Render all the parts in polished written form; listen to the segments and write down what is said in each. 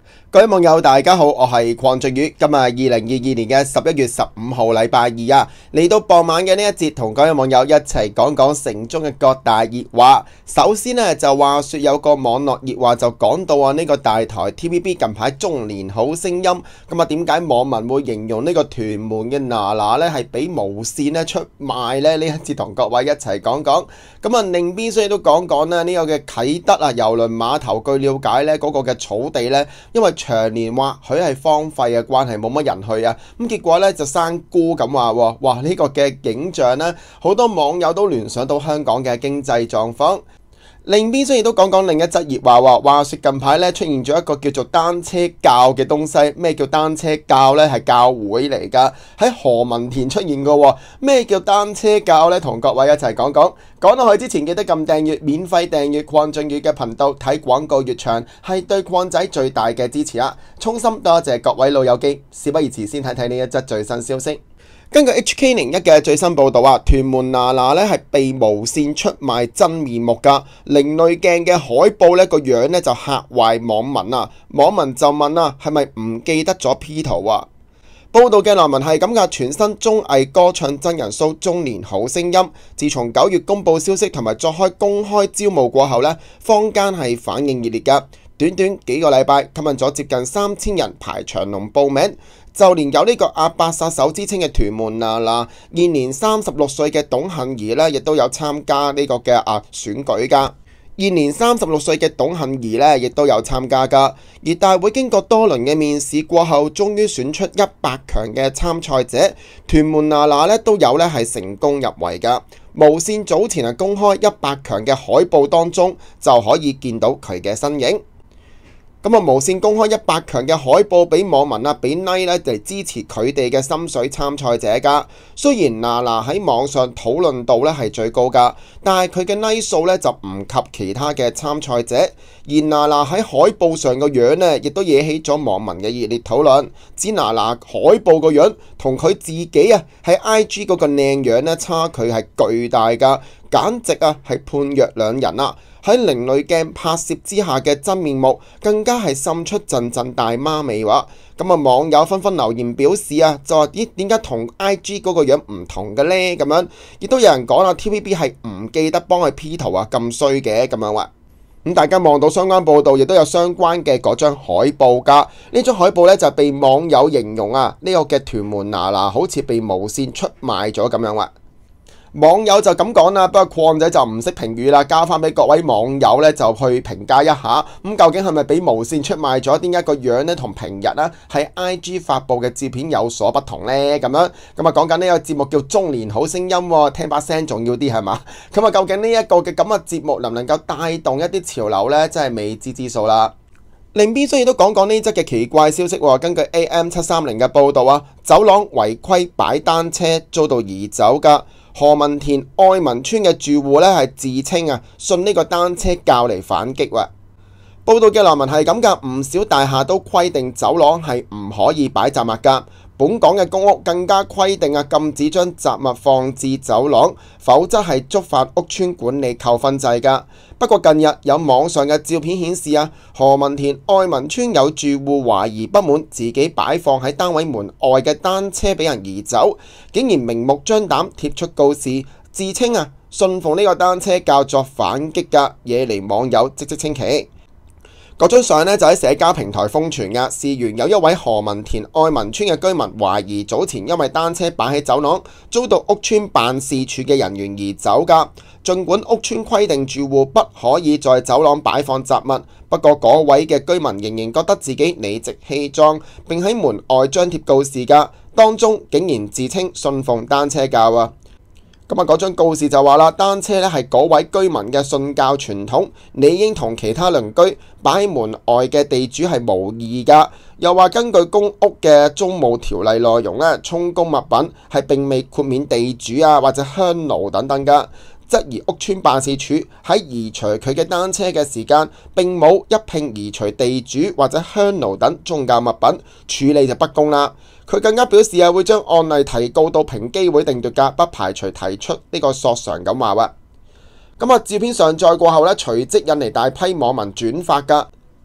各位網友大家好，我係鄺俊宇。今日2022年嘅11月15號禮拜二啊，嚟到傍晚嘅呢一節，同各位網友一齊講講城中嘅各大熱話。首先呢，就話說有個網絡熱話就講到啊，呢個大台 TVB 近排中年好聲音，咁啊點解網民會形容呢個屯門嘅娜娜呢係俾無線呢出賣呢？呢一節同各位一齊講講。咁啊另邊所以都講講呢個嘅啟德啊郵輪碼頭，據了解呢嗰個嘅草地呢，因為長年話佢係荒廢嘅關係，冇乜人去啊，咁結果呢，就生菇咁話喎，哇呢個嘅景象呢，好多網友都聯想到香港嘅經濟狀況。另邊雖然都講講另一則熱話喎，話說近排咧出現咗一個叫做單車教嘅東西。咩叫單車教呢？係教會嚟㗎，喺何文田出現過。咩叫單車教呢？同各位一齊講講。講到去之前記得撳訂閱，免費訂閱鄺俊宇嘅頻道，睇廣告越長係對鄺仔最大嘅支持啦。衷心多謝各位老友記。事不宜遲，先睇睇呢一則最新消息。根據 HK01嘅最新報導啊，屯門娜娜咧係被無線出賣真面目㗎。另類鏡嘅海報咧個樣咧就嚇壞網民啊！網民就問啊，係咪唔記得咗 P 圖啊？報道嘅內文係咁㗎，全新綜藝歌唱真人 show《中年好聲音》，自從9月公佈消息同埋作開公開招募過後呢，坊間係反應熱烈㗎。短短幾個禮拜，吸引咗接近3000人排長龍報名。就連有呢個阿伯殺手之稱嘅屯門娜娜，現年36歲嘅董杏兒呢，亦都有參加呢個嘅選舉㗎。現年36歲嘅董杏兒呢，亦都有參加㗎。而大會經過多輪嘅面試過後，終於選出100強嘅參賽者，屯門娜娜呢都有呢係成功入圍㗎。無線早前係公開100強嘅海報當中，就可以見到佢嘅身影。咁啊，無線公開100強嘅海報俾網民啊，俾 like 咧嚟支持佢哋嘅心水參賽者㗎。雖然娜娜喺網上討論度咧係最高㗎，但係佢嘅 like 數咧就唔及其他嘅參賽者。而娜娜喺海報上個樣呢，亦都惹起咗網民嘅熱烈討論。指娜娜海報個樣同佢自己啊喺 IG 嗰個靚樣呢，差距係巨大㗎，簡直啊係判若兩人啊！喺另類鏡拍攝之下嘅真面目，更加係滲出陣陣大媽味話。咁啊，網友紛紛留言表示啊，就話咦點解同 IG 嗰個樣唔同嘅呢？咁樣亦都有人講啦 ，TVB 係唔記得幫佢 P 圖啊，咁衰嘅咁樣話。咁大家望到相關報導，亦都有相關嘅嗰張海報㗎。呢張海報呢，就被網友形容啊，呢個嘅屯門娜娜好似被無線出賣咗咁樣話。網友就咁講啦，不過鄺仔就唔識評語啦，交翻俾各位網友咧就去評價一下。咁究竟係咪俾無線出賣咗？點解個樣咧同平日咧喺 IG 發布嘅照片有所不同呢？咁樣咁啊，講緊呢個節目叫《中年好聲音》喎，聽把聲重要啲係嘛？咁啊，究竟呢一個嘅咁嘅節目能唔能夠帶動一啲潮流呢？真係未知之數啦。另邊雖然都講講呢則嘅奇怪消息喎，根據 AM730嘅報導啊，走廊違規擺單車遭到移走㗎。何文田愛民村嘅住戶咧係自稱啊信呢個單車教嚟反擊喎。報道嘅內文係咁㗎，唔少大廈都規定走廊係唔可以擺雜物㗎。本港嘅公屋更加規定啊禁止將雜物放置走廊，否則係觸犯屋邨管理扣分制㗎。不過近日有網上嘅照片顯示啊，何文田愛民村有住戶懷疑不滿自己擺放喺單位門外嘅單車俾人移走，竟然明目張膽貼出告示，自稱啊信奉呢個單車教作反擊㗎，惹嚟網友嘖嘖稱奇。嗰張相呢就喺社交平台瘋傳㗎，事緣有一位何文田愛民村嘅居民懷疑早前因為單車擺喺走廊，遭到屋邨辦事處嘅人員移走㗎。儘管屋邨規定住戶不可以在走廊擺放雜物，不過嗰位嘅居民仍然覺得自己理直氣壯，並喺門外張貼告示㗎，當中竟然自稱信奉單車教啊！咁啊，嗰張告示就話啦，單車咧係嗰位居民嘅信教傳統，理應同其他鄰居擺喺門外嘅地主係無異㗎。又話根據公屋嘅租務條例內容咧，充公物品係並未豁免地主啊或者香爐等等㗎。質疑屋邨辦事處喺移除佢嘅單車嘅時間，並冇一併移除地主或者香爐等宗教物品，處理就不公啦。佢更加表示會將案例提告到平機會定奪㗎，不排除提出呢個索償咁話喎。咁照片上載過後咧，隨即引嚟大批網民轉發㗎。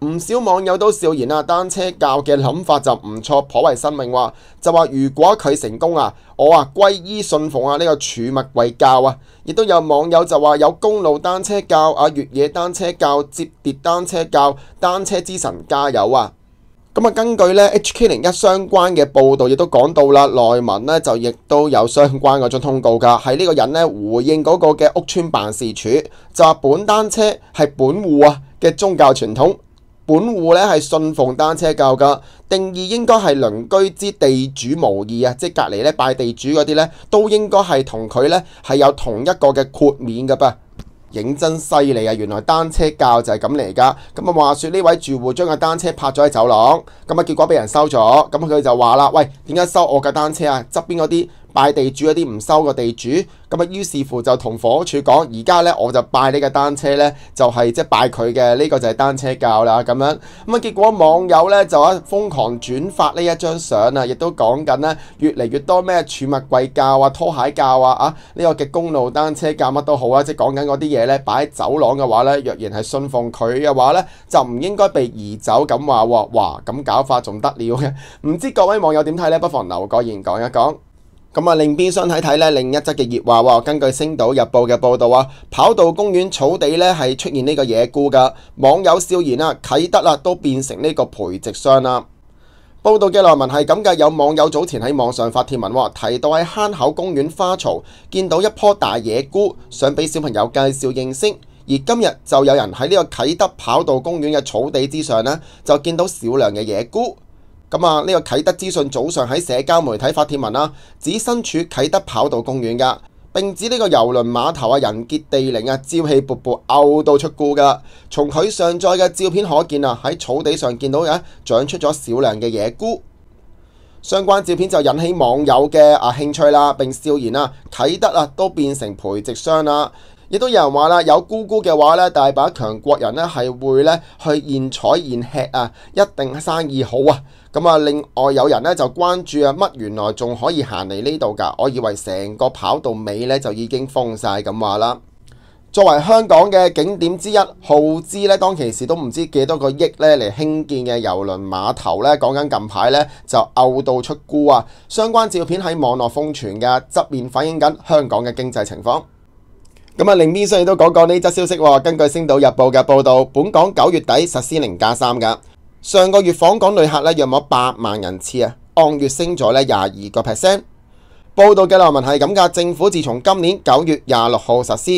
唔少網友都笑言啊，單車教嘅諗法就唔錯，頗為新穎。就話如果佢成功啊，我歸依信奉呢個儲物櫃教啊。亦都有網友就話有公路單車教越野單車教、摺疊單車教、單車之神加油啊！咁根據HK01相關嘅報導，亦都講到啦，內文呢就亦都有相關嗰種通告㗎，係呢個人呢回應嗰個嘅屋邨辦事處，就話本單車係本戶嘅宗教傳統，本戶呢係信奉單車教㗎，定義應該係鄰居之地主無異啊，即係隔離拜地主嗰啲呢，都應該係同佢呢係有同一個嘅豁免㗎噃。認真犀利啊！原來單車教就係咁嚟㗎。咁話說呢位住戶將個單車泊咗喺走廊，結果俾人收咗。咁佢就話啦：喂，點解收我嘅單車啊？側邊嗰啲拜地主嗰啲唔收個地主。於是乎就同房屋署講：而家我就拜呢個單車呢，就係即係拜佢嘅，呢個就係單車教啦。咁樣結果網友呢就瘋狂轉發呢一張相啊，亦都講緊呢越嚟越多咩儲物櫃教拖鞋教呢個嘅公路單車教乜都好即係講緊嗰啲嘢呢擺喺走廊嘅話呢，若然係信奉佢嘅話呢，就唔應該被移走咁話喎。哇，咁搞法仲得了嘅？唔知各位網友點睇呢？不妨留個言講一講。另邊廂睇另一則嘅熱話喎，根據《星島日報》嘅報導跑道公園草地呢係出現呢個野菇㗎，網友笑言啟德都變成呢個培植箱啦。報道嘅內文係咁嘅，有網友早前喺網上發帖文提到喺坑口公園花槽見到一棵大野菇，想俾小朋友介紹認識。而今日就有人喺呢個啟德跑道公園嘅草地之上呢，就見到少量嘅野菇。呢個啟德資訊早上喺社交媒體發帖文指身處啟德跑道公園㗎，並指呢個郵輪碼頭人傑地靈朝氣勃勃，嘔到出菇㗎。從佢上載嘅照片可見喺草地上見到長出咗少量嘅野菇。相關照片就引起網友嘅興趣啦，並笑言啟德都變成培植箱啦。亦都有人話啦，有菇菇嘅話大把強國人係會去現採現吃一定生意好啊！另外有人就關注乜原來仲可以行嚟呢度㗎？我以為成個跑道尾就已經封晒咁話啦。作為香港嘅景點之一，耗資當其時都唔知幾多個億嚟興建嘅郵輪碼頭講緊近排就嘔到出菇啊！相關照片喺網絡瘋傳嘅，側面反映緊香港嘅經濟情況。另邊廂亦都講呢則消息喎。根據《星島日報》嘅報導，本港9月底實施0+3㗎。上個月訪港旅客約莫8萬人次按月升咗22%。報道嘅內文係咁㗎，政府自從今年9月26號實施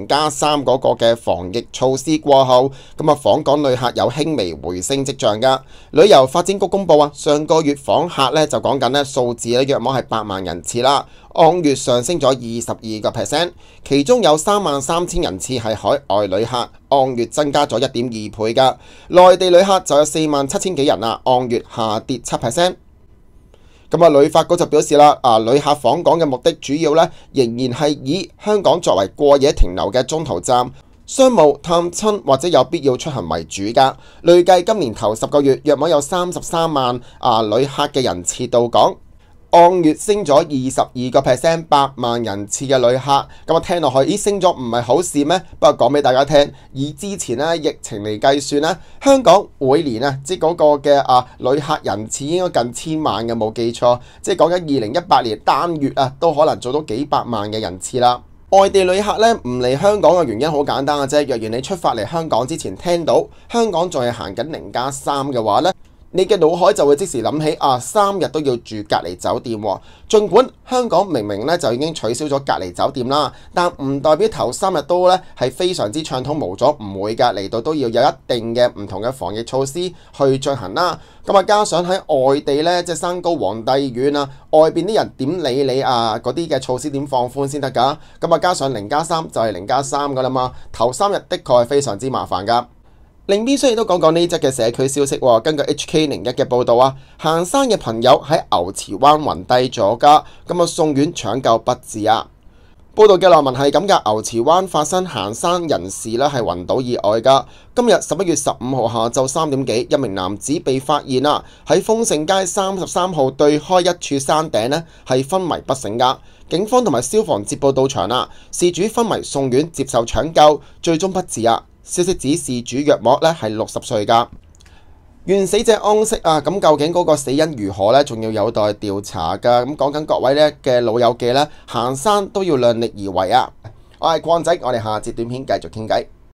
0+3嗰個嘅防疫措施過後，訪港旅客有輕微回升跡象㗎。旅遊發展局公佈上個月訪客就講緊數字約莫係8萬人次啦，按月上升咗22%，其中有33000人次係海外旅客，按月增加咗1.2倍㗎。內地旅客就有47000幾人按月下跌7%。旅發局就表示啦，旅客訪港嘅目的主要仍然係以香港作為過夜停留嘅中途站，商務、探親或者有必要出行為主㗎。累計今年頭10個月，約莫有33萬旅客嘅人次到港，按月升咗22%，8萬人次嘅旅客。聽落去，升咗唔係好事咩？不過講俾大家聽，以之前疫情嚟計算香港每年即係嗰個嘅旅客人次應該近1000萬嘅，冇記錯，即係講緊2018年單月都可能做到幾百萬嘅人次啦。外地旅客唔嚟香港嘅原因好簡單嘅啫，若然你出發嚟香港之前聽到香港仲係行緊0+3嘅話你嘅腦海就會即時諗起3日都要住隔離酒店喎。儘管香港明明就已經取消咗隔離酒店啦，但唔代表頭3日都係非常之暢通無阻，唔會㗎。嚟到都要有一定嘅唔同嘅防疫措施去進行啦。加上喺外地即係山高皇帝遠外邊啲人點理你嗰啲嘅措施點放寬先得㗎？加上0+3就係0+3㗎啦嘛，頭3日的確係非常之麻煩㗎。另邊廂亦都講呢則嘅社區消息喎。根據 HK01嘅報導行山嘅朋友喺牛池灣暈低咗㗎，送院搶救不治報道嘅內文係咁㗎，牛池灣發生行山人士係暈倒意外㗎。今日11月15號下晝3點幾，一名男子被發現喺豐盛街33號對開一處山頂係昏迷不醒㗎。警方同埋消防接報到場事主昏迷送院接受搶救，最終不治消息指事主約莫係60歲㗎。 願死者安息啊！咁究竟嗰個死因如何呢？仲要有待調查噶。咁講緊各位呢嘅老友記呢，行山都要量力而為啊！我係礦仔，我哋下節短片繼續傾偈。